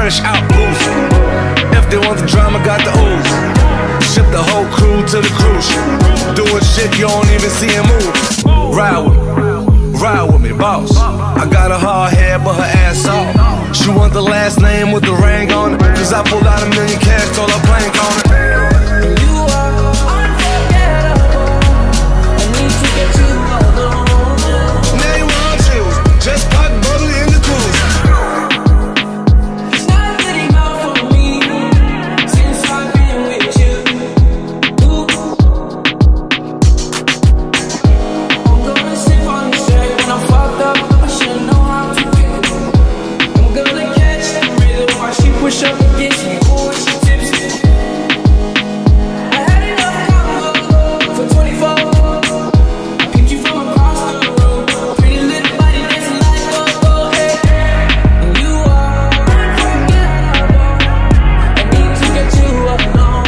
fresh out boost. If they want the drama, got the ooze. Ship the whole crew to the cruise. Doing shit you don't even see him move. Ride with me, boss. I got a hard head, but her ass off. She want the last name with the ring on it. Cause I pulled out $1 million cash, told her plank on it. You are unforgettable. I need to get you alone. Now you want chills, just pop bubbly in the cruise. It's not good enough for me since I've been with you. Ooh. I'm gonna sip on this track when I'm fucked up. I should know how to pick it. I'm gonna catch the rhythm while she push up against me. Ooh, she tipsy. I had enough combo for 24. I picked you from across the room. Pretty little body dancing like go, hey. And you are unforgettable. I need to get you alone.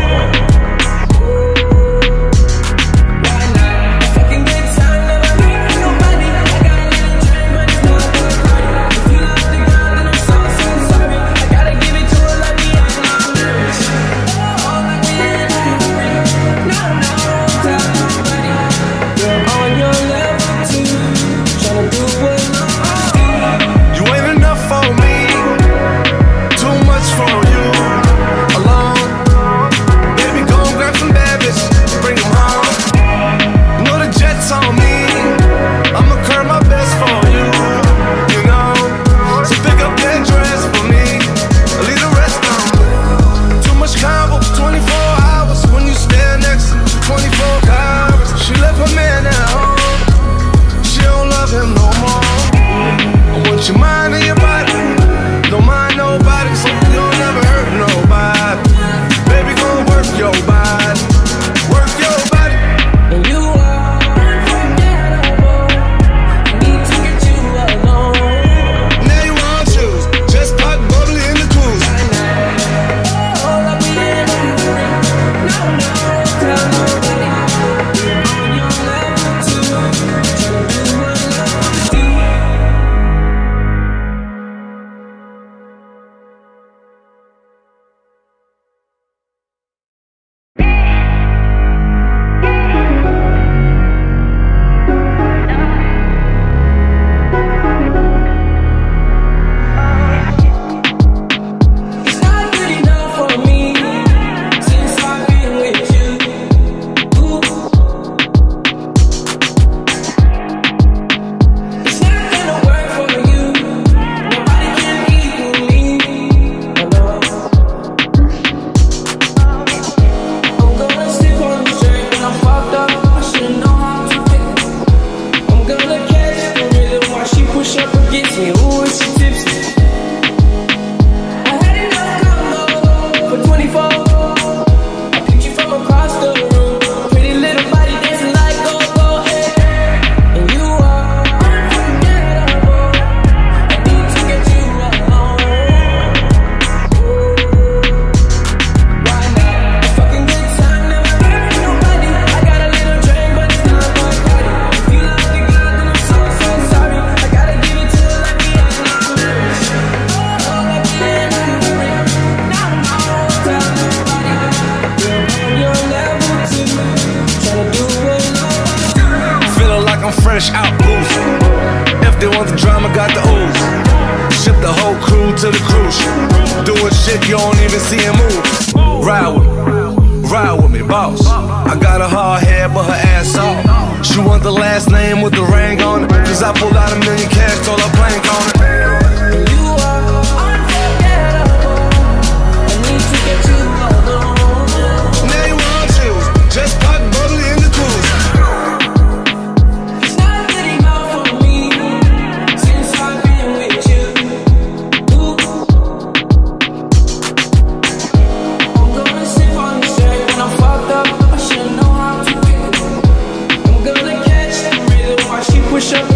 Why not? A fucking good time, never meet nobody. I got a little drink, but it's not good party. If you love the girl, then I'm so sorry. I gotta give it to her like me, I'm not nervous. Oh, like me and I'm free. No, tell nobody. You're on your level too. Tryna do what You ain't enough for me, too much for you. Alone, baby, go and grab some bad bitches, bring them home. You know the jet's on me, I'ma curb my best for you. You know, so pick up that dress for me, leave the rest on me. Too much combo, 24 hours when you stand next to me, 24 hours. She left her man at home, she don't love him no more. I want your mind and your body, don't mind nobody, so you'll never hurt nobody. Baby, gon' work your body, work your body. And you are unforgettable. I need to get you alone. Now you want choose, just pop bubbly in the cruise. Oh, like me and I'm free. No, tell nobody. You're on your level too. Tryna do what lovers do. It's not good enough for me since I've been with you. Ooh. It's not gonna work for you. Nobody can equal me. Alone. I'm gonna stick on the track when I'm fucked up. I should know how to pick it. I'm gonna catch the rhythm while she push up against me. Ooh, she tipsy. I had enough combo for 24. I picked you from across the room. Pretty little body dancing like go, hey. And you are unforgettable. I need to get you alone. Why not? A fucking good time, never hurt nobody. I got a little drink, but it's not my party. If you love the girl, then I'm so sorry. I gotta give it to her like me, I'm not nervous. Oh, like me and I'm free. No, tell nobody. You're on your level too. Tryna do what lovers do. Feeling like I'm fresh out boost. If they want the drama, got the ooze. Ship the whole crew to the cruise. Doing shit you don't even see him move. Ride with me, boss. I got a hard head, but her ass off. She want the last name with the ring on it. Cause I pulled out $1 million cash, told her plank on it. You are unforgettable. I need to get you alone. Now you want chills, just pop bubbly in the cruise. It's not good enough for me since I've been with you. Ooh. I'm gonna sip on this track when I'm fucked up. I should know how to pick it. I'm gonna catch the rhythm while she push up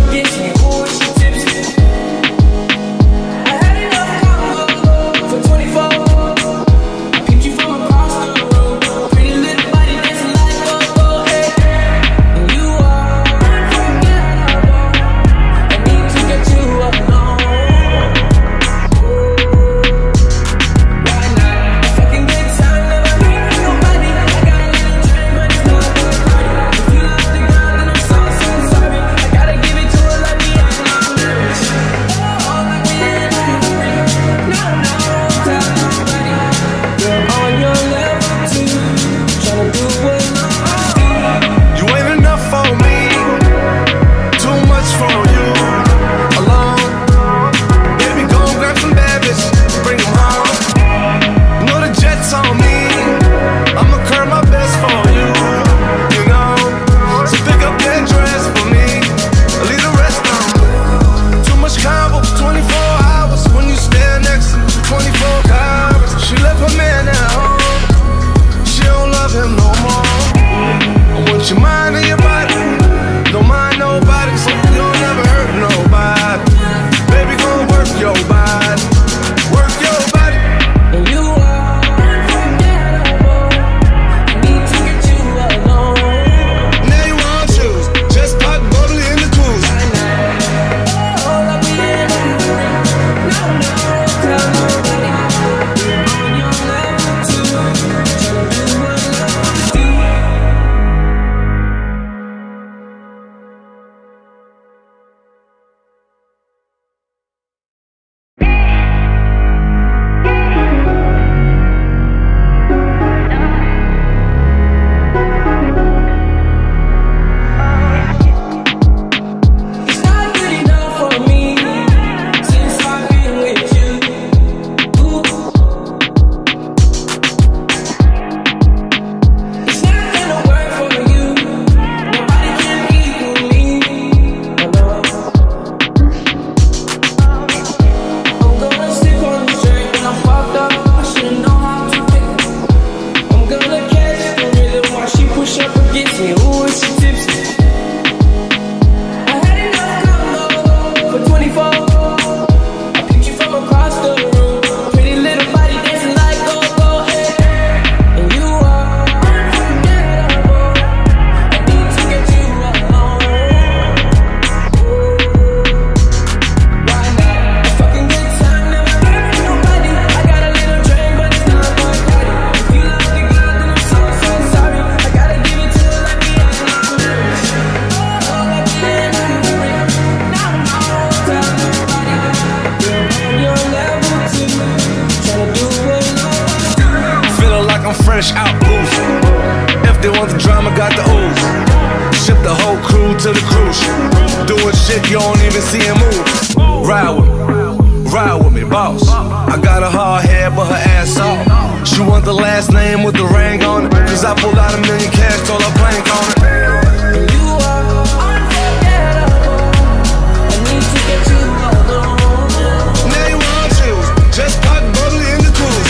shit you don't even see him move. Ride with me, boss. I got a hard head, but her ass off. She want the last name with the ring on it, cause I pulled out $1 million cash, told her blank on it. You are unforgettable. I need to get you alone. Now you want choose, just pop bubbly in the cruise.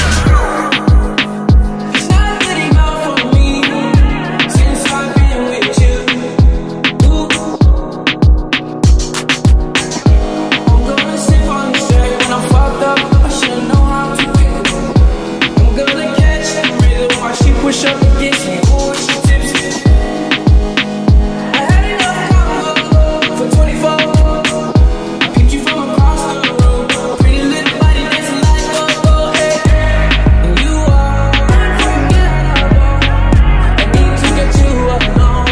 It's not good enough for me since I've been with you. Ooh. I'm gonna sip on this track when I'm fucked up. I should know how to pick it. I'm gonna catch the rhythm while she push up against me. Ooh, she tipsy. I had enough combo for 24. I picked you from across the room. Pretty little body dancing like go-go, hey. And you are unforgettable. I need to get you alone.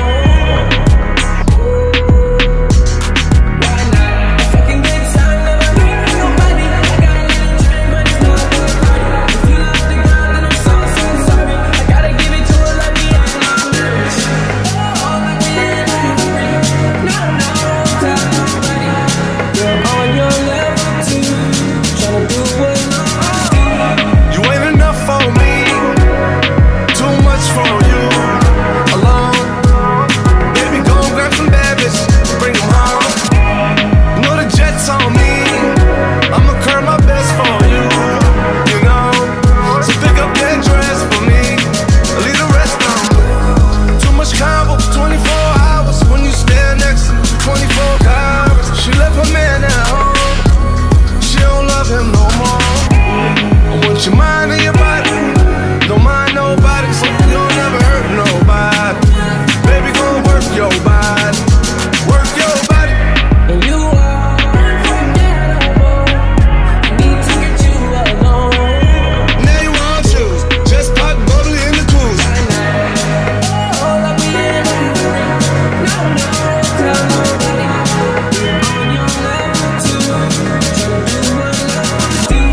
Why not? A fucking good time, never hurt nobody. I got a little drink, but it's not a party. If you love the girl, then I'm so sorry. I gotta give it to her like the end of my marriage. Oh, like the end of my marriage. No, tell nobody. You're on your level too, tryna do what You ain't enough for me, too much for you. Alone, baby, go and grab some bad bitches, bring them home. You know the jet's on me, I'ma curb my best for you. You know, so pick up that dress for me, leave the rest on me. Too much combo, 24 hours when you stand next to me, 24 hours. She left her man at home, she don't love him no more. I want your mind and your body, don't mind nobody, so you don't never hurt nobody. Baby, go work your body, work your body. and you are unforgettable. I need to get you alone. Now you want choose, just pop bubbly in the cruise. Oh, like we in a ring. No, tell nobody. You're on your level too, tryna do what love do.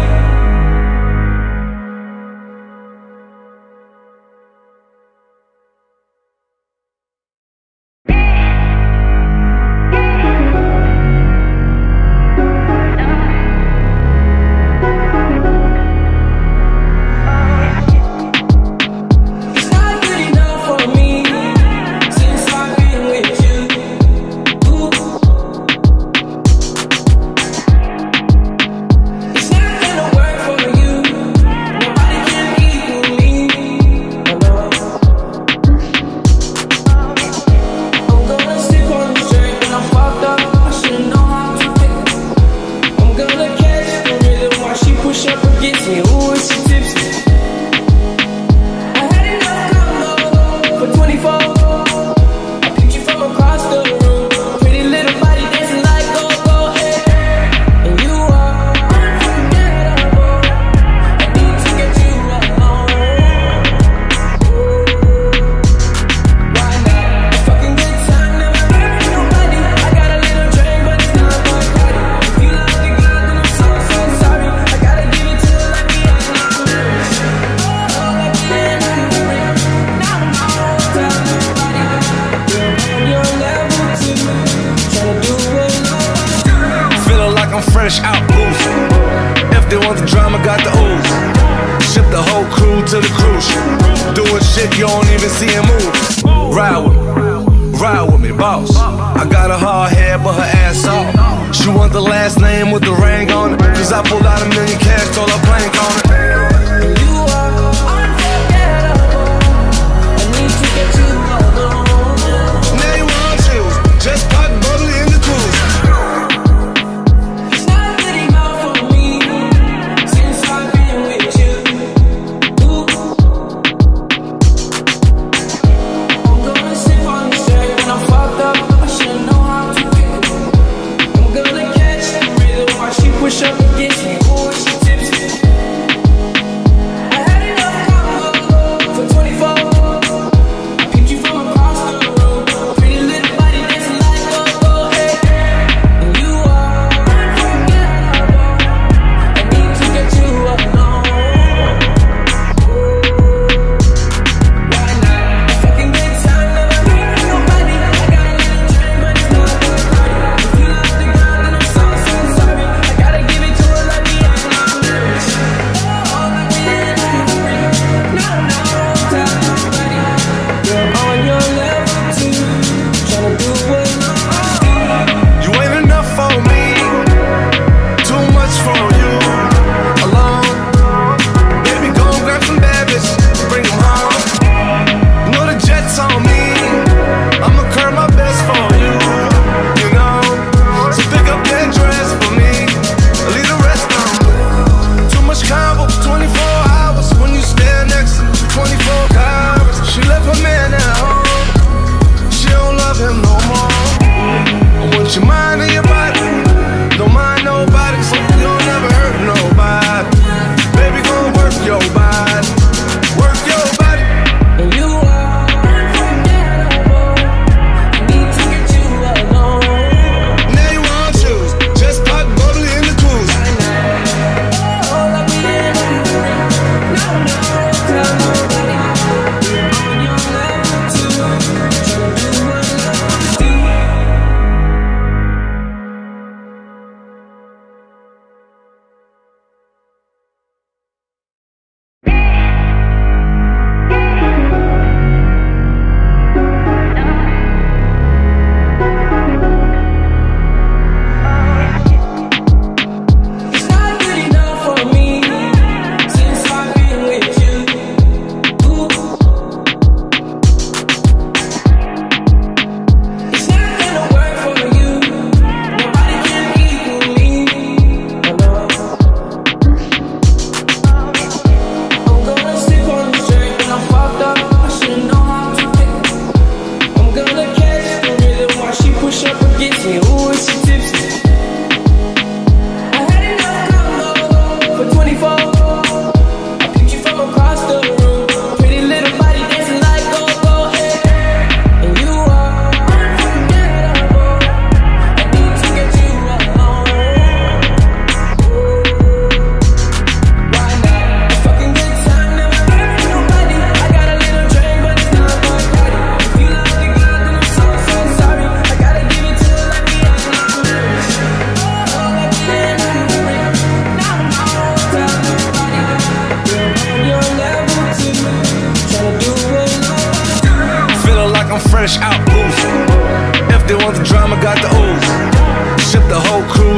It's not good enough for me since I've been with you. Ooh. It's not gonna work for you. Nobody can equal me. No. I'm gonna sip on this drink when I'm fucked up. I should know how to pick it. I'm gonna catch the rhythm while she push up against me. Ooh, she tipsy. I had enough combo for 24. I picked you from across the room. Pretty little body dancing like go-go, hey. And you are unforgettable. I need to get you alone. Why not? A fucking good time, never hurt nobody. I got a little drink, but it's not a party. If you love the girl, then I'm so sorry. I gotta give it to her like the end of my marriage. Oh, like the end of my marriage. No, tell nobody. You're on your level too, tryna do what love do. Feeling like I'm fresh out boozing. If they want the drama, got the ooze. Ship the whole crew to the cruise. Doing shit you don't even see him move. Ride with me, boss. I got a hard head, but her ass off. She want the last name with the ring on it, cause I pulled out $1 million cash, told her blank on it. You are unforgettable. I need to get you alone. Now you want choose, just pop bubbly in the cruise. It's not good enough for me since I've been with you. Ooh. I'm gonna sip on this track when I'm fucked up. I should know how to pick it. I'm gonna catch the rhythm while she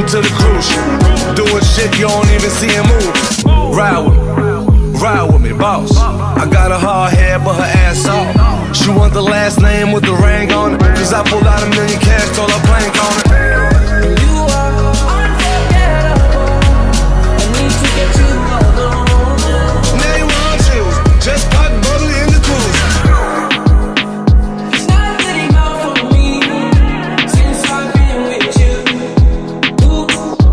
to the cruise. Doing shit you don't even see him move. Ride with me, boss. I got a hard head, but her ass off. She want the last name with the ring on it. Cause I pulled out $1 million cash, told her plank on it. You are unforgettable. I need to get you alone. Now you want you, just pop bubbly in the cruise. It's not good enough for me since I've been with you. Ooh.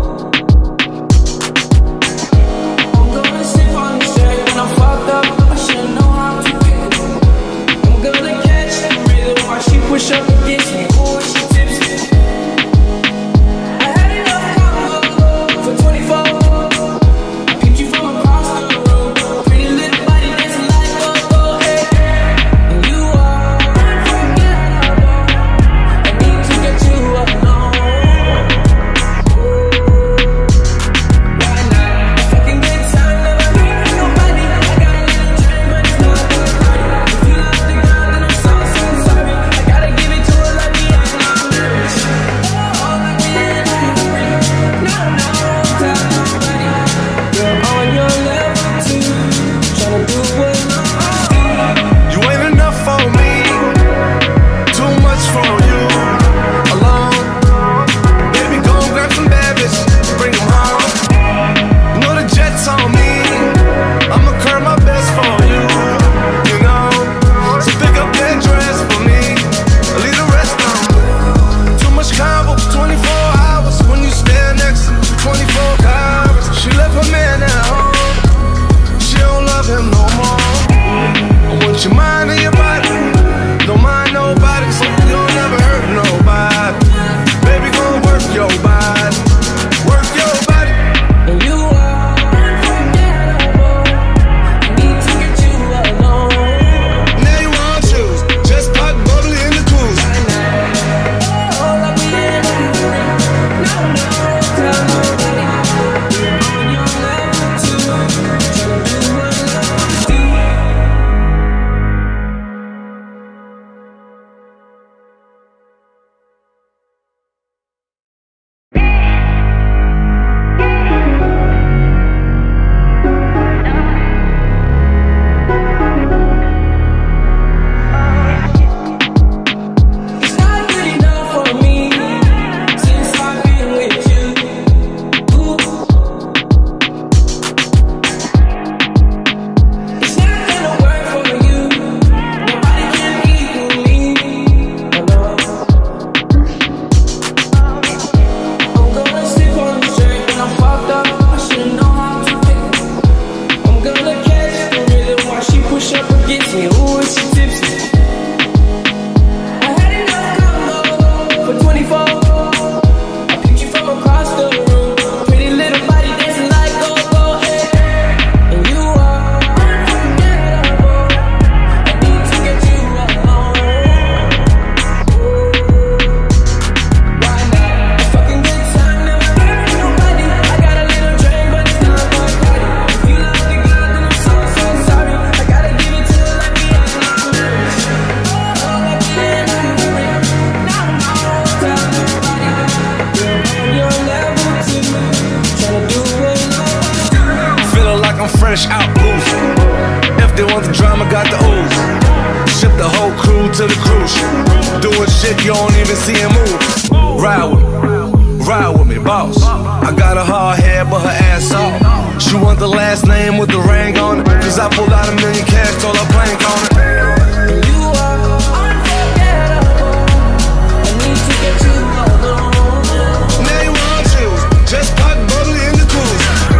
I'm gonna slip on the track when I'm fucked up. I should know how to pick up. I'm gonna catch the rhythm while she push up against me. Ooh, she tipsy. I had enough combo for 24. I picked you from across the room. Pretty little body dancing like go-go, hey. And you are unforgettable. I need to get you alone. Right now, a fucking good time, never hurt nobody. I got a little drink, but it's not good party. If you love the girl, then I'm so sorry. I gotta give it to her like me, I'm not nervous. Oh, like me, and I'm free. No, tell nobody. You're on your level too, tryna do what You ain't enough for me, too much for you. Alone, baby, go and grab some bad bitches, bring them home. You know the jet's on me, I'ma curb my best for you. You know, so pick up that dress for me, leave the rest on me. Too much combo, 24 hours when you stand next to me, 24 hours. She left her man at home, she don't love him no more. I want your mind and your body, don't mind nobody, so you'll never hurt nobody. Baby, gon' work your body, work your body. and you are unforgettable. I need to get you alone. Now you want choose, just pop bubbly in the cruise. Oh, like we ain't free. No, tell nobody. You're on your level too, tryna do what lovers do. It's not good enough for me since I've been with you. Ooh. It's not gonna work for you. Nobody can equal me. No. I'm gonna slip on the track when I'm fucked up. I should know how to pick up. I'm gonna catch the rhythm while she push up against me. Ooh, she tipsy. I had enough combo for 24. I picked you from across the room. Pretty little body dancing like go-go, hey. And you are unforgettable. I need to get you alone. Right now, a fucking good time, never hurt nobody. I got a little drink, but it's not my party. If you love the girl, then I'm so sorry. I gotta give it to her like me, I'm not nervous. Oh, like me, and I'm free. No, tell nobody. You're on your level too, tryna do what lovers do. Feeling like I'm fresh out boozing. If they want the drama, got the ooze. Ship the whole crew to the cruise. Doing shit you don't even see him move. Ride with me, boss. I got a hard head, but her ass off. She want the last name with the ring on it. Cause I pulled out $1 million cash, told her plank on it. You are unforgettable. I need to get you alone. Now you want you, just pop bubbly in the cruise.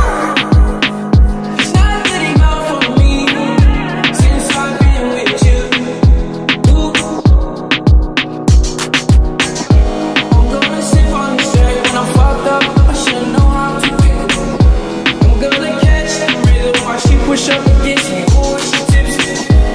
It's not good enough for me since I've been with you. Ooh. I'm gonna slip on the track when I'm fucked up. I should know how to pick up. I'm gonna catch the rhythm while she push up against me. Ooh, she tipsy.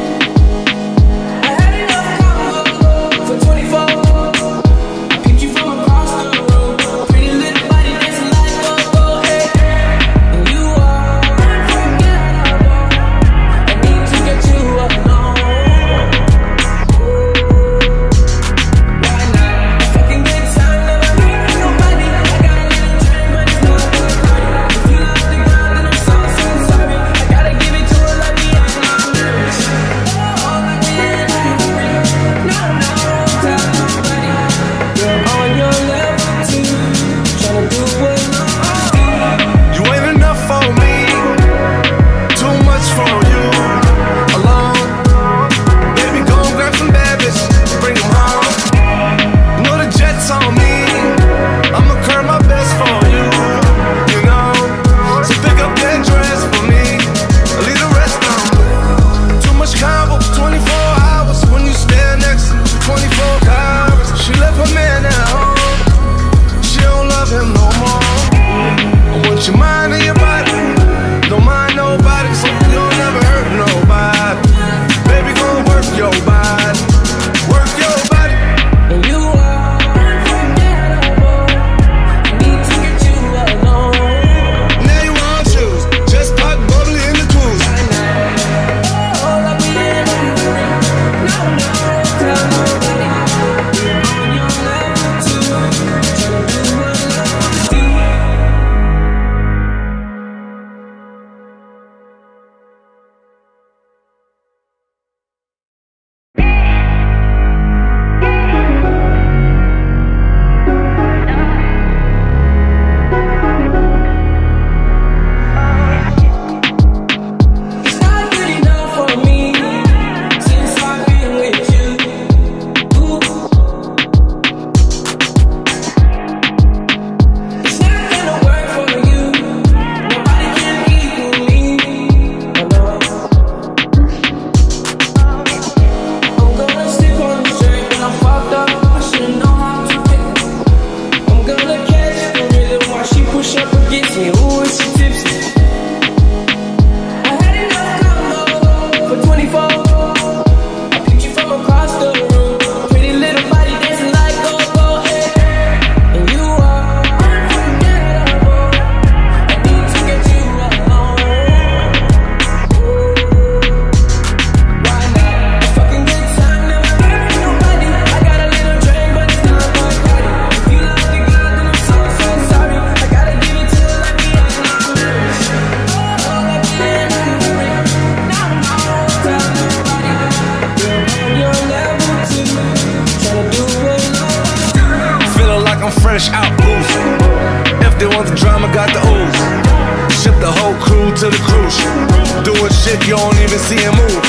they want the drama, got the ooze. Ship the whole crew to the cruise. Doing shit you don't even see him move.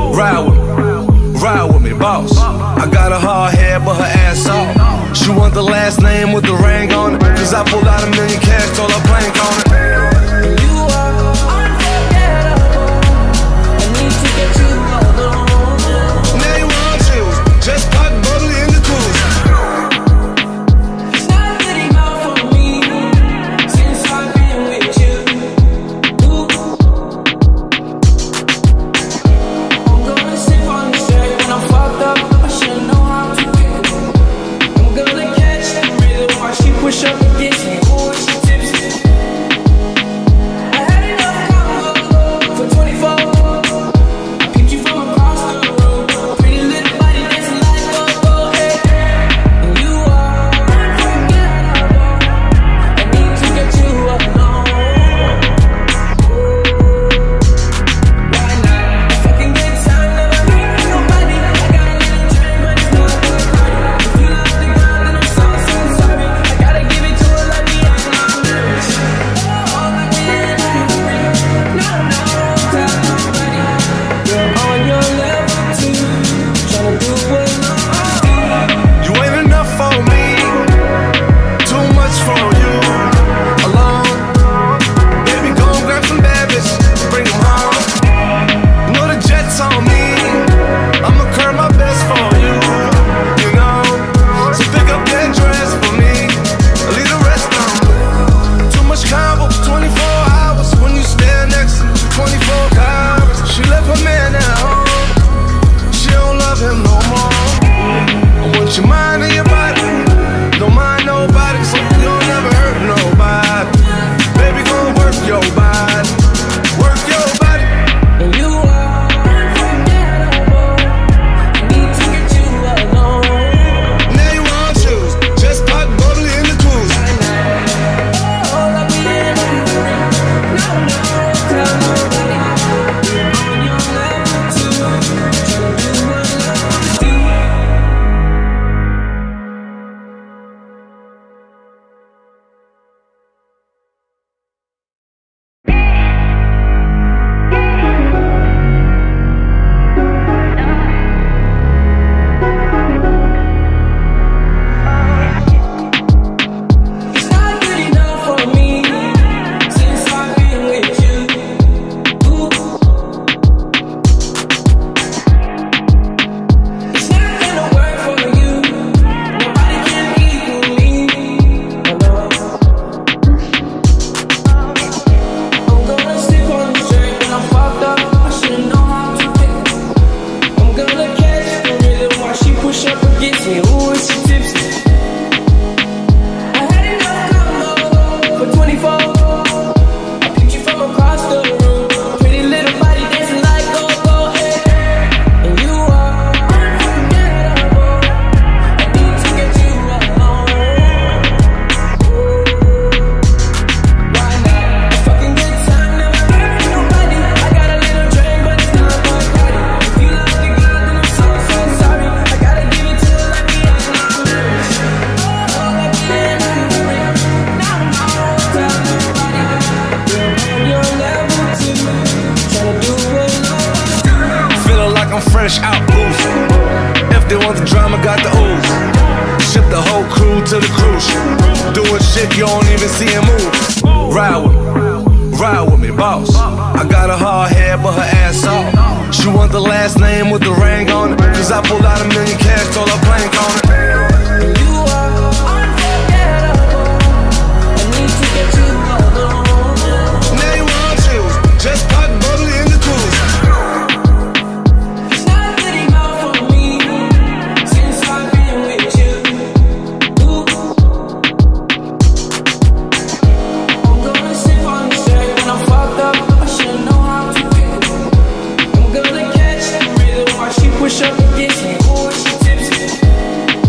Ride with me, boss. I got a hard head, but her ass off. She want the last name with the ring on it. Cause I pulled out $1 million cash, told her blank on it. You are unforgettable. I need to get you alone. Now you want chills, just pop bubbly in the cruise. It's not good enough for me since I've been with you. Ooh. I'm gonna sip on this track when I'm fucked up. I should know how to pick it. I'm gonna catch the rhythm while she push up against me. Ooh, she tipsy. I had enough combo for 24. I picked you from across the road. Pretty little body dancing like go-go, hey. And you are unforgettable. I need to get you alone. Why not? A fucking good time, never hurt nobody. I got a little drink, but it's not a party. If you love the girl, then I'm so sorry. I gotta give it to her like me, I'm not nervous. Oh, like me, no, tell nobody. You're on your level too, tryna do what You ain't enough for me, too much for you. Alone, baby, go and grab some bad bitches, bring them home. You know the jet's on me, I'ma curb my best for you. You know, so pick up that dress for me, leave the rest on. Too much combo, 24 hours when you stand next to me, 24 hours. She left her man at home, she don't love him no more. I want your mind and your body, don't mind nobody, so you'll never hurt nobody. Baby, go work your body, work your body. and you are unforgettable. I need to get you alone. Now you want choose, just pop bubbly in the cruise. Oh, like we in a movie. No, tell nobody. You're on your level too, tryna do what lovers do. It's not good enough for me since I've been with you. Ooh. It's not gonna work for you. Nobody can equal me. I know. I'm gonna sleep on this track when I'm fucked up. I should know how to pick it. I'm gonna catch the rhythm while she push up against me. Ooh, she tipsy. I had enough combo for 24. I picked you from across the room. Pretty little body dancing like go-go, hey. And you are unforgettable. I need to get you alone. Why not? A fucking good time, never hurt nobody. I got a little drink, but it's not a party. If you love the girl, then I'm so sorry. I gotta give it to her like me, I'm not nervous. Oh, like me in a movie. No, tell nobody. You're on your level too, tryna do what lovers do. Feeling like I'm fresh out boozing. If they want the drama, got the ooze. Ship the whole crew to the cruise. Doing shit you don't even see him move. Ride with me, boss. I got a hard head, but her ass off. She want the last name with the ring on it. Cause I pulled out $1 million cash, told her blank on it. You are unforgettable. I need to get you alone. Now you want chills, just pop bubbly in the cruise. It's not good enough for me since I've been with you. Ooh. I'm gonna sip on this track when I'm fucked up. I should know how to pick it. I'm gonna catch the rhythm while she push up against me. Ooh, she tipsy.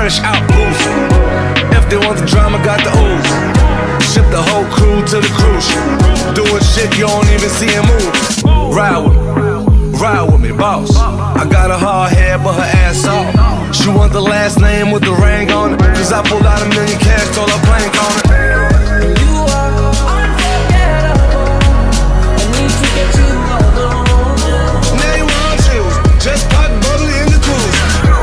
fresh out boozing. If they want the drama, got the ooze. Ship the whole crew to the cruise. Doing shit you don't even see him move. Ride with me, boss. I got a hard head, but her ass off. She want the last name with the ring on it. Cause I pulled out $1 million cash, told her plank on it. You are unforgettable. I need to get you alone. Now you want chills, just pop bubbly in the tools.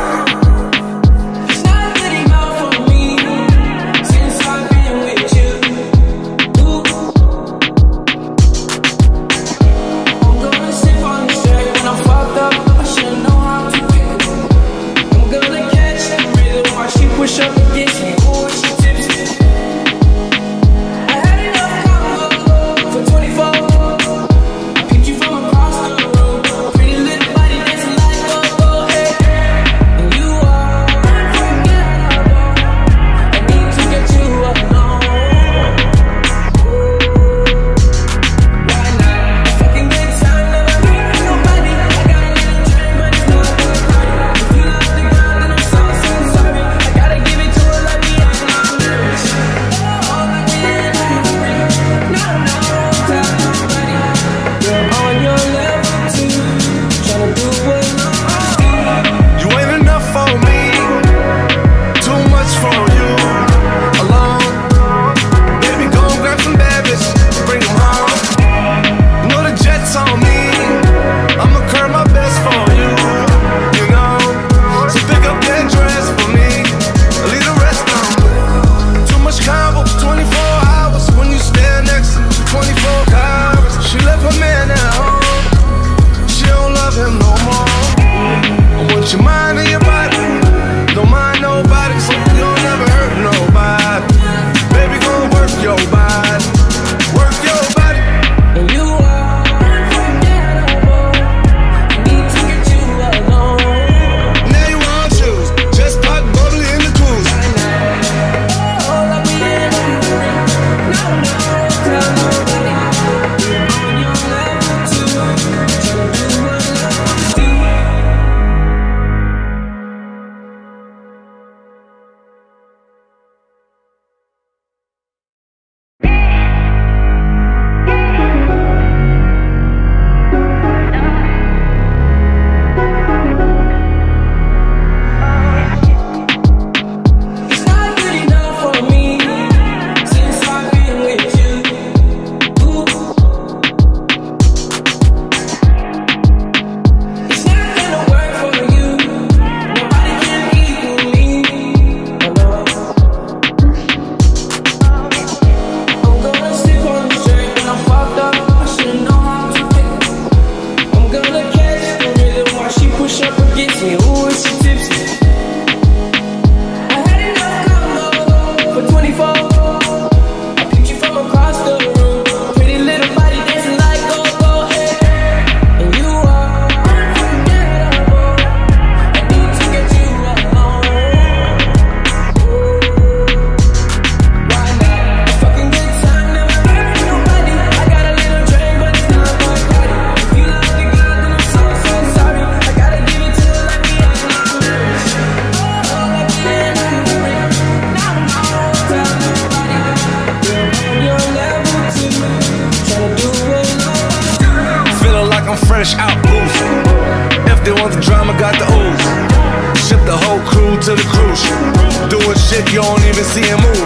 It's not good enough for me since I've been with you. Ooh. I'm gonna sip on this track when I'm fucked up. I should know how to pick it. I'm gonna catch the rhythm while she push up against me. Ooh, she tipsy. I had enough combo for 24. I picked you from across the room. Pretty little body dancing like go-go, hey. And you are unforgettable. I need to get you alone. Right now, a fucking good time, never hurt nobody. I got a little drink, but it's not good party. If you love the girl, then I'm so sorry. I gotta give it to her like me, I'm not nervous. Oh, like me and I'm free. No, tell nobody. You're on your level too, tryna do what I do. You ain't enough for me, too much for you. Alone, baby, go and grab some bad bitches, bring them home. You know the jet's on me, I'ma curb my best for you. You know, so pick up that dress for me, leave the rest on me. Too much combo, 24 hours when you stand next to me, 24 hours. She left her man at home, she don't love him no more. I want your mind and your body, don't mind nobody, so you'll never hurt nobody. Baby, gon' work your body, work your body. And you are unforgettable. I need to get you alone. Now you want choose, just pop bubbly in the cruise. Oh, like we ain't free. No, tell nobody. You're on your level too, tryna do what I do. It's not good enough for me since I've been with you. Ooh. It's not gonna work for you. Nobody can equal me. Oh, no. I'm gonna slip on the track when I'm fucked up. I should know how to pick it. I'm gonna catch the rhythm while she push up against me. Ooh, she tipsy. I had enough combo for 24. I picked you from across the room. Pretty little body dancing like go-go, hey. And you are unforgettable. I need to get you alone. Right now, a fucking good time, never hurt nobody. I got a little drink, but it's not my party. If you love the girl, then I'm so sorry. I gotta give it to her like me, I'm not nervous. Oh, like me and I'm free. No, tell nobody. You're on your level too, tryna do what I do. Feeling like I'm fresh out boozing. If they want the drama, got the ooze. Ship the whole crew to the cruise. Doing shit you don't even see him move.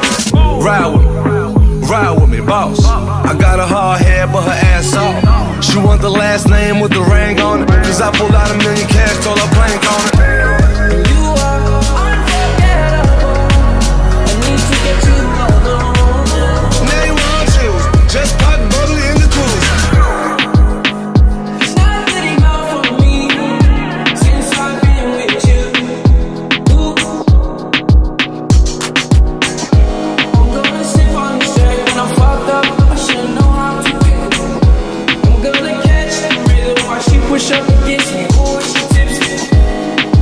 Ride with me, boss. I got a hard head, but her ass off. She want the last name with the ring on it. Cause I pulled out $1 million cash, told her plank on it. You are unforgettable. I need to get you alone. Now you want chills, just pop bubbly in the tools. It's not good enough for me since I've been with you. Ooh. I'm gonna sip on this track when I'm fucked up. I should know how to pick it. I'm gonna catch the rhythm while she push up against me. Ooh, she tipsy.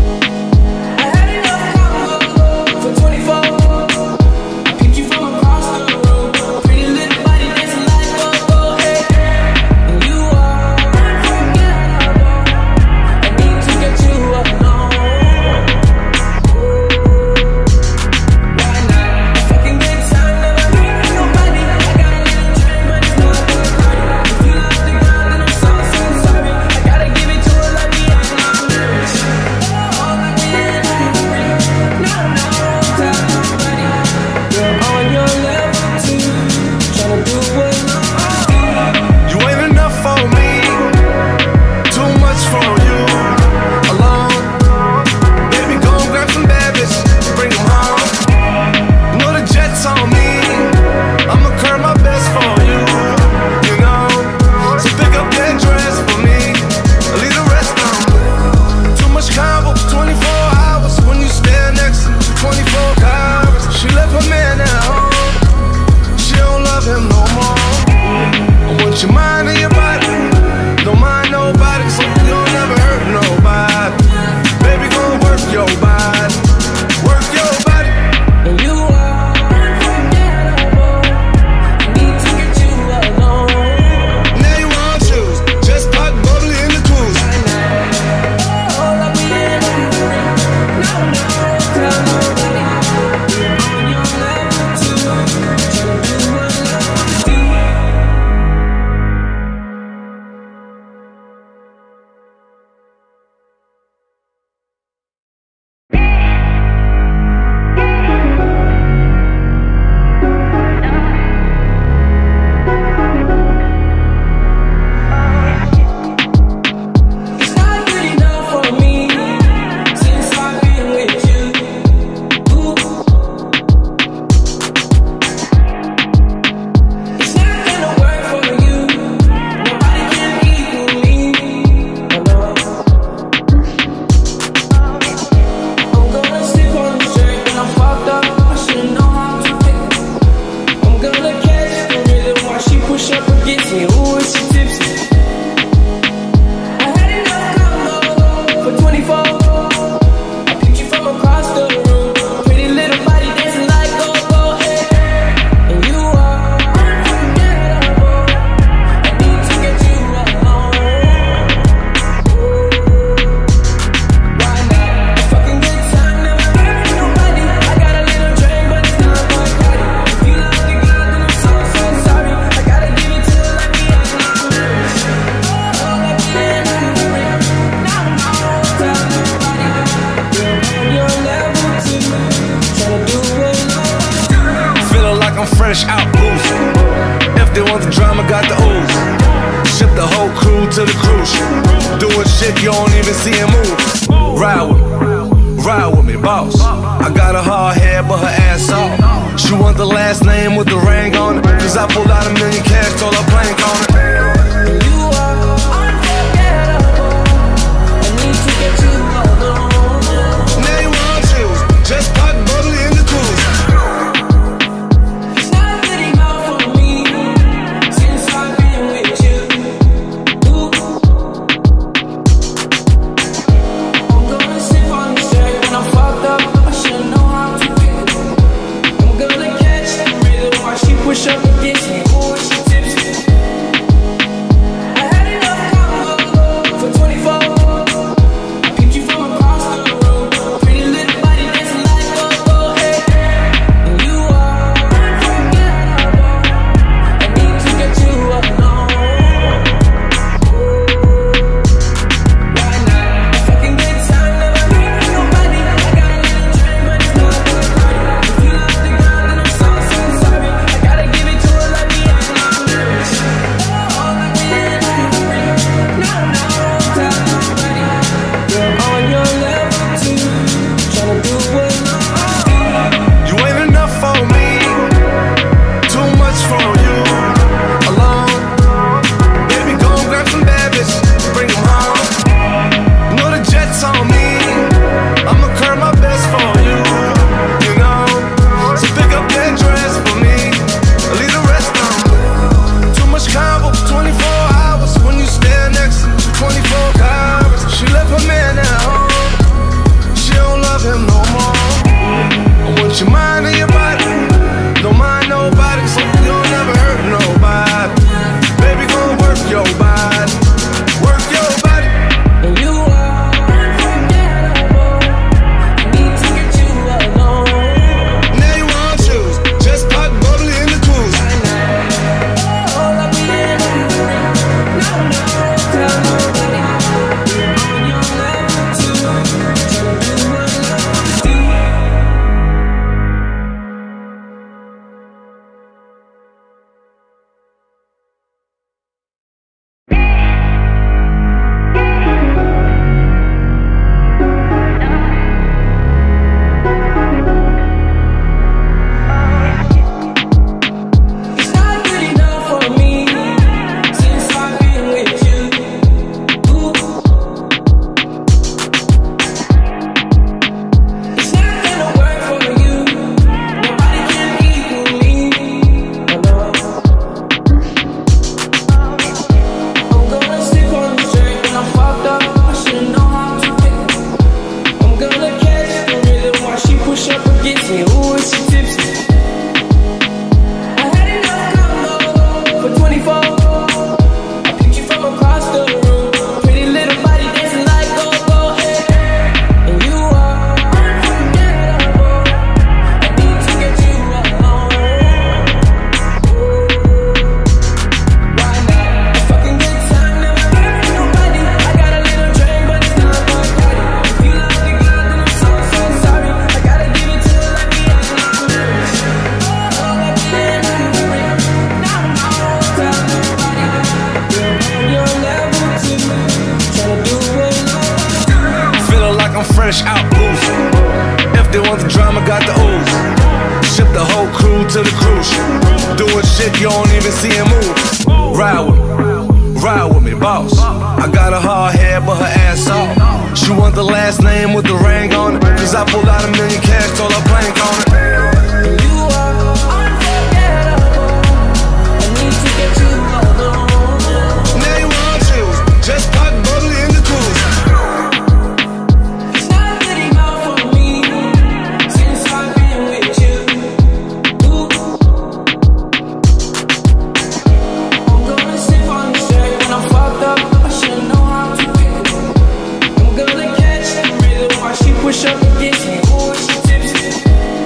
fresh out boost. If they want the drama, got the ooze. Ship the whole crew to the cruise. Doing shit you don't even see him move. Ride with me, boss. I got a hard head, but her ass off. She want the last name with the ring on it. Cause I pulled out $1 million cash, told her plank on it. You are unforgettable. I need to get you alone. Now you want to choose. Just pop bubbly in the cruise. It's not good enough for me since I've been with you. Ooh. I'm gonna sip on this drink when I'm fucked up. I should know how to pick it. I'm gonna catch the rhythm while she push up against me. Ooh, she tips me. I had enough combo for 24. I picked you from across the road. Pretty little body dancing like go-go, hey. And you are unforgettable. I need to get you alone. Why not? A fucking good time, never hurting nobody. I got a little drink, but it's not good party. If you love the girl, then I'm so sorry. I gotta give it to her like me, I'm not nervous. Oh, like me, I'm nervous. No, tell nobody. You're on your level too, tryna do what You ain't enough for me. Too much for you. Alone. Baby, go and grab some bad bitches. Bring them home. You know the jet's on me. I'ma curb my best for you. You know. So pick up that dress for me. Leave the rest on me. Too much combo for 24 hours. When you stand next to 24 hours. She left her man at home. She don't love him no more. I want your mind and your body. Don't mind nobody, so you'll never hurt nobody. Baby, go work your body. Work your body. And you are unforgettable. I need to get you alone. Now you want to choose. Just pop bubbly in the cruise. Oh, let me in on the ring. No, tell nobody. You're on your level too, tryna do what lovers do. It's not good enough for me since I've been with you. Ooh. It's not gonna work for you. Nobody can equal me. Oh no. I'm gonna stick on this drink when I'm fucked up. I should know how to pick it. I'm gonna catch the rhythm while she push up against me. Ooh, she tips me. I had enough combo for 24. I picked you from across the room. Pretty little body dancing like go-go, hey. And you are unforgettable. I need to get you alone. Why not? A fucking good time, never hurting nobody. I got a little drink, but it's not my party. If you love the girl, then I'm so sorry. I gotta give it to her like me, I'm not nervous. Oh, let me in on the ring. No, tell nobody. You're on your level too, tryna do what lovers do. Feeling like I'm fresh out boost. If they want the drama, got the ooze. Ship the whole crew to the cruise. Doing shit you don't even see him move. Ride with me, boss. I got a hard head, but her ass off. She want the last name with the ring on it. Cause I pulled out $1 million cash, told her plank on it. You are unforgettable. I need to get you alone. Now you want to choose. Just pop bubbly in the cruise. It's not good enough for me since I've been with you. Ooh. I'm gonna sip on this drink when I'm fucked up. I should know how to pick it. I'm gonna catch the rhythm while she push up against me. Ooh, she tips me.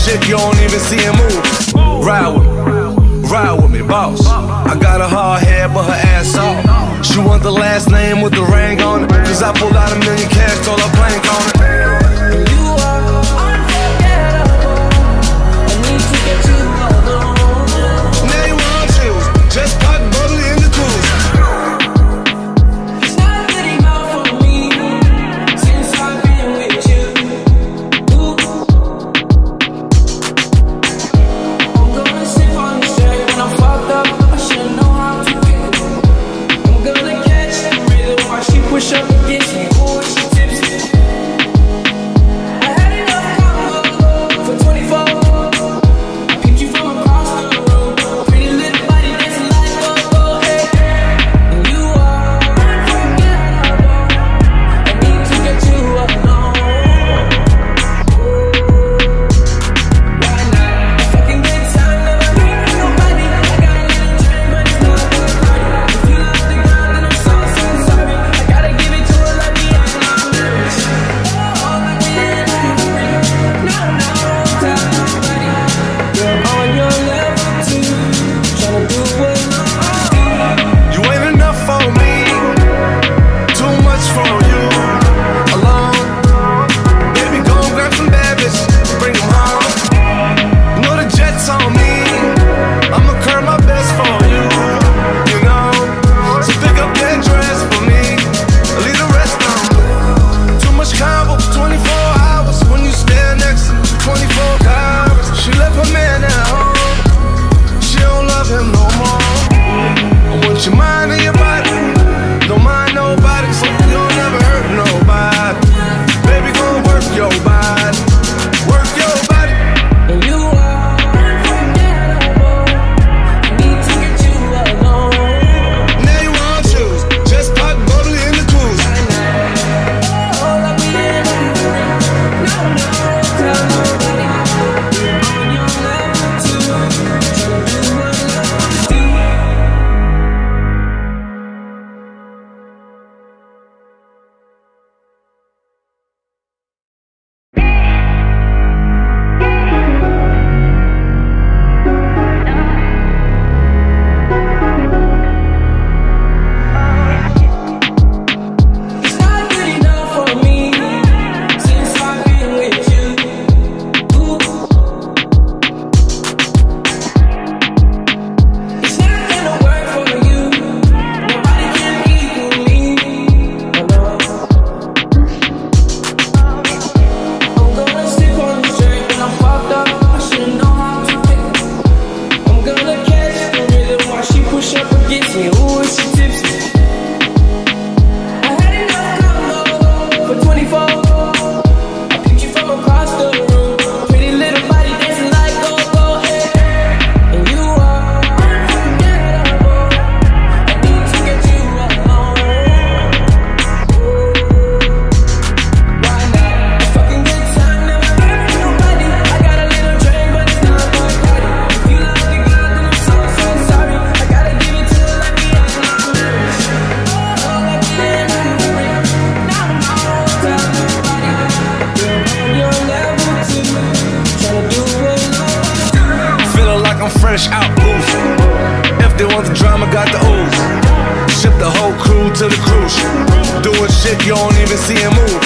shit you don't even see him move. Ride with me, boss. I got a hard head, but her ass off. She want the last name with the ring on it, cause I pulled out $1 million cash, told her plank on it. You are unforgettable. I need to get you alone. Now you want choose, just pop bubbly in the cruise. It's not good enough for me since I've been with you. Ooh. I'm gonna sip on this track when I'm fucked up. I should know how to pick it. I'm gonna catch the rhythm while she push up against me. Ooh, she tipsy. I had enough combo for 24. I picked you from across the room. Pretty little body dancing like go-go, hey. And you are unforgettable. I need to get you alone. Right now, a fucking good time, never leaving nobody. I got a little dream, but it's not good party. If you love the girl, then I'm so sorry. I gotta give it to her like me, I'm not nervous. Oh, like me and no, tell nobody. You're on your level too, tryna do what You ain't enough for me, too much for you. Alone, baby, go and grab some bad bitches, bring them home. You know the jet's on me, I'ma curb my best for you. You know, so pick up that dress for me, leave the rest on me. Too much combo, 24 hours when you stand next to me, 24 hours. She left her man at home, she don't love him no more. I want your mind and your body, don't mind nobody, so you'll never hurt nobody. Baby, gon' work your body, work your body. and you are unforgettable. I need to get you alone. Now you want choose, just pop bubbly in the cruise. Oh, like we ain't no, tell nobody. You're on your level too, tryna do what love do. It's not good enough for me since I've been with you. Ooh. It's not gonna work for you. Nobody can equal me. Oh, no. I'm gonna stick on this track when I'm fucked up. I should know how to pick it. I'm gonna catch the rhythm while she push up against me. Ooh, is she tipsy? I had enough combo for 24. I picked you from across the room. Pretty little body dancing like go-go, hey. And you are unforgettable. I need to get you alone. Right now, a fucking good time, never leaving nobody. I got a little dream, but it's not good party. If you love the girl, then I'm so sorry. I gotta give it to her like me, I'm not nervous. Oh, like me and no, tell nobody. You're on your level too, tryna do what love do. Feeling like I'm fresh out oozing. If they want the drama, got the ooze. Ship the whole crew to the cruise. Doing shit you don't even see him move.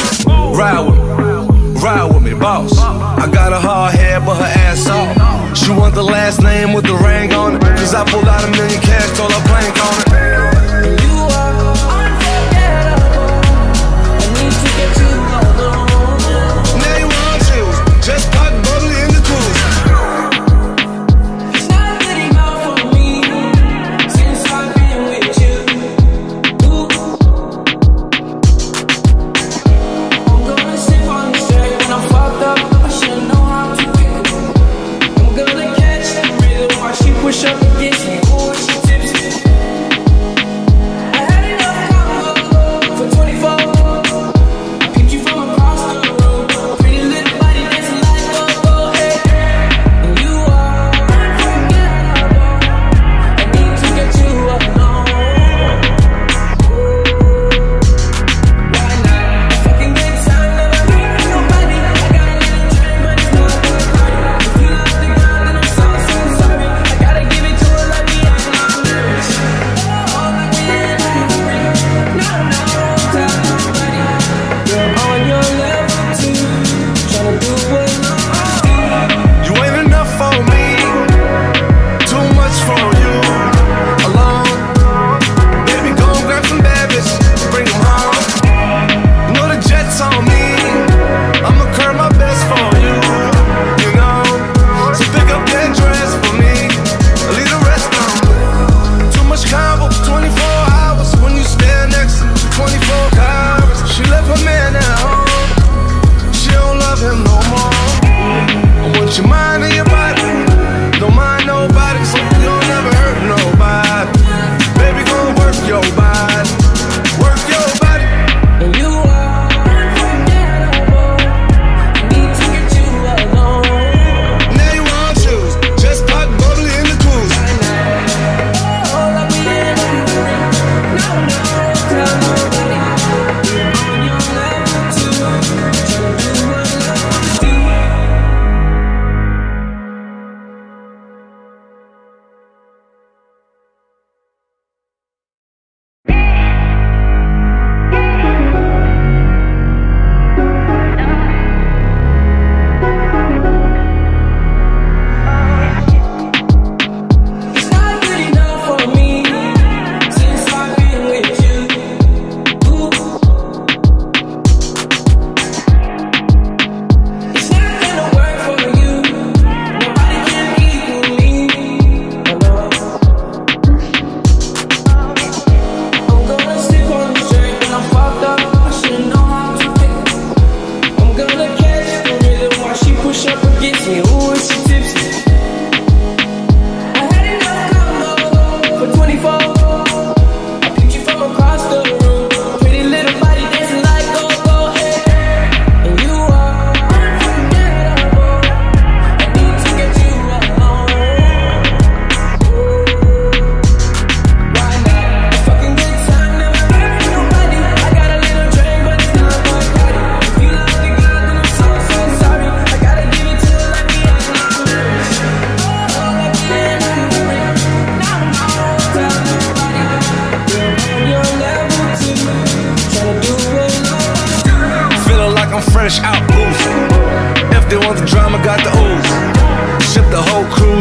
Ride with me, boss. I got a hard head, but her ass off. She want the last name with the ring on it, cause I pulled out $1 million cash, told her plank on it. You are unforgettable. I need to get you alone. Now you want choose, just pop bubbly in the cruise. It's not good enough for me since I've been with you. Ooh. I'm gonna sip on this track when I'm fucked up. I should know how to pick it. I'm gonna catch the rhythm while she push up against me. Ooh, she tipsy. I had enough combo for 24. I picked you from across the room. Pretty little body dancing like go-go, hey. And you are unforgettable. I need to get you alone. Right now, a fucking good time, never leaving nobody. I got a little dream, but it's not good party. If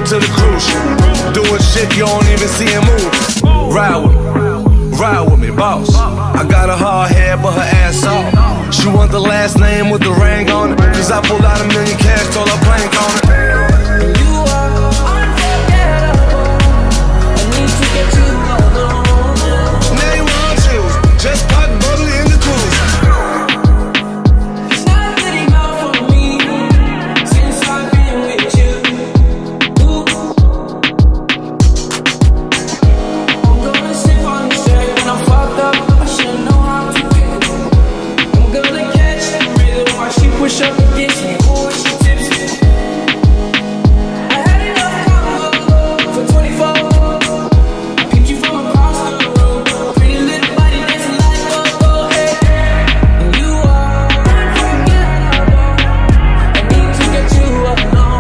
to the cruise ship. Doing shit you don't even see him move. Ride with me, boss. I got a hard head, but her ass off. She want the last name with the ring on it. Cause I pulled out $1 million cash, told her plank on it. You are unforgettable. I need to get you alone. Now you want to just pop bubbly in the cruise. It's not good enough for me since I've been with you. Ooh. I'm gonna sip on this track when I'm fucked up. I should know how to pick it. I'm gonna catch the rhythm while she push up against me. Ooh, she tips me. I had enough combo for 24. I picked you from across the road. Pretty little body dancing like go-go, hey. And you are unforgettable. I need to get you alone.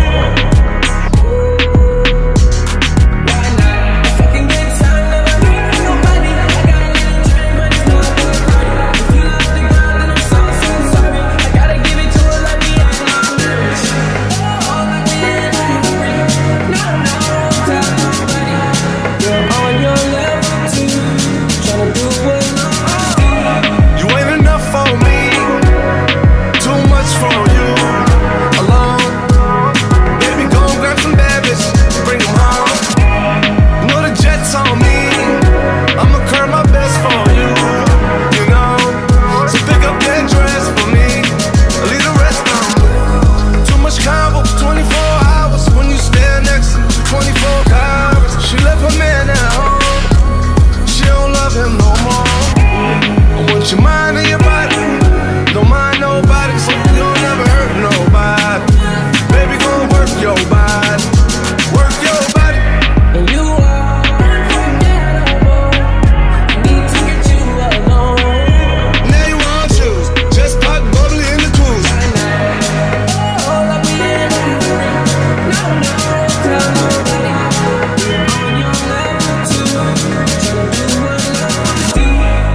Why not? A fucking good time, never hurt nobody. I got a little drink, but it's not good party. If you love the girl, then I'm so sorry. I gotta give it to her like me, I'm not nervous. Oh, like me, I'm hungry. No, tell nobody. You're on your level too, tryna do what I do. You ain't enough for me, too much for you. Alone, baby, go and grab some bad bitches, bring them home. You know the jet's on me, I'ma curb my best for you. You know, so pick up that dress for me, leave the rest on me. Too much combo, 24 hours when you stand next to 24 hours. She left her man at home, she don't love him no more. I want your mind and your body, don't mind nobody, so you don't never hurt nobody. Baby, go work your body, work your body. And you are unforgettable. I need to get you alone. Now you want to just pop bubbly in the cruise. Oh, let me in. No, tell nobody. You're on your level too, tryna do what I do.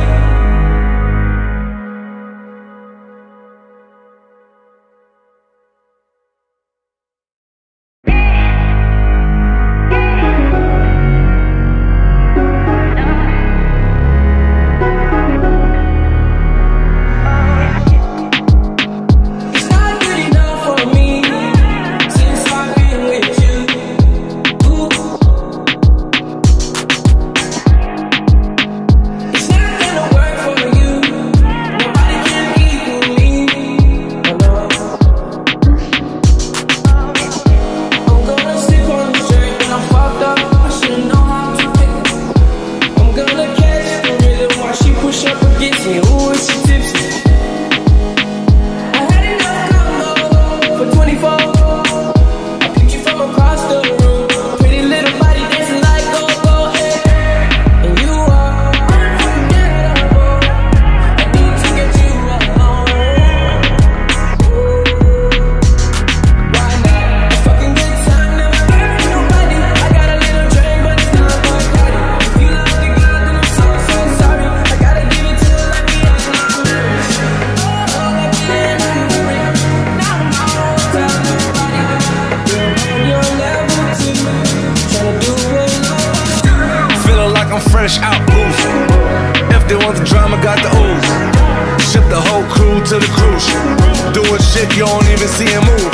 It's not good enough for me since I've been with you. Ooh. It's not gonna work for you. Nobody can equal me. Alone. I'm gonna stick on the track when I'm fucked up. I should know how to pick it. I'm gonna catch the rhythm while she push up against me. Ooh, she tips me. I had enough combo for 24. I picked you from across the room. Pretty little body dancing like go-go, hey. And you are unforgettable. I need to get you alone. Why not? A fucking good time, never hurt nobody. I got a little drink, but it's not my party. If you love the girl, then I'm so sorry. I gotta give it to her like me, I'm not nervous. Oh, like me, I'm hungry. No, tell nobody. You're on your level too, tryna do what I do. Feeling like I'm fresh out boozing. If they want the drama, got the ooze. Ship the whole crew to the cruise ship. Doing shit you don't even see him move.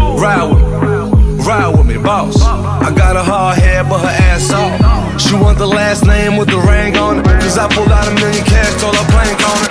Ride with me, boss. I got a hard head, but her ass off. She want the last name with the ring on it. Cause I pulled out $1 million cash, told her plank on it.